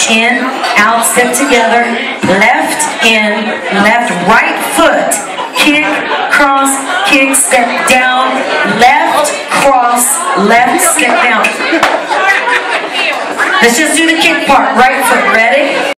in, out, step together, left, in, left, right foot, kick, cross, kick, step down, left, cross, left, step down. Let's just do the kick part, right foot, ready?